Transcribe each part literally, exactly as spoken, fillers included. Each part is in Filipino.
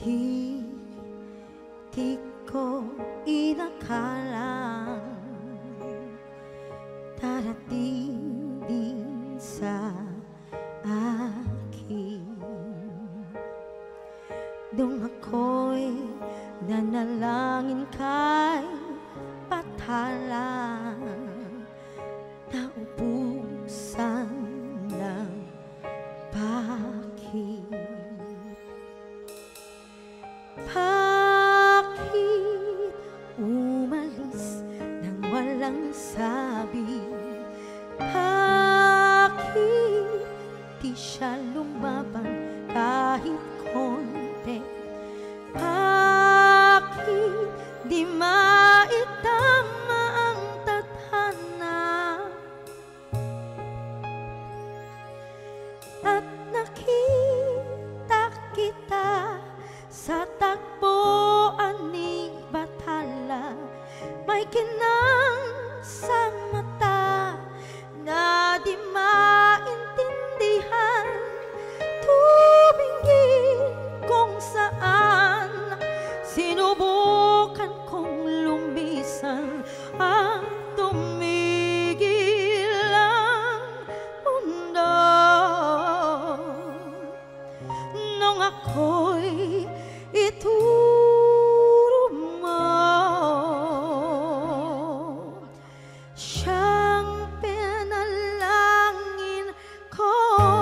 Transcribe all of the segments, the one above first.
Di ko inakalang darating din sa akin. Nung ako'y nanalangin kay Bathala, naubusan ng bakit. Bakit umalis nang walang sabi? Bakit di siya lumaban kahit konti? Bakit di maitama ang tadhana? At nakita kita sa tagpuan ni Bathala, may kinang sa mata na di maintindihan, tumingin kung saan. Sinubukan kong lumisan at tumigil ang mundo. Nung ako'y ituro mo, siyang pinalangin ko.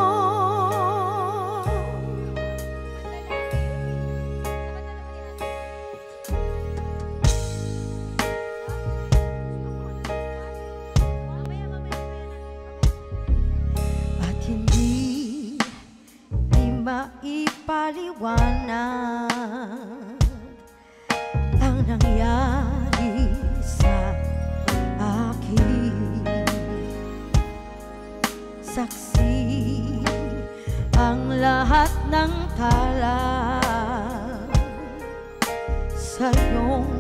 At hindi di maipaliwanag ang nangyari sa akin. Saksi ang lahat ng tala sa iyong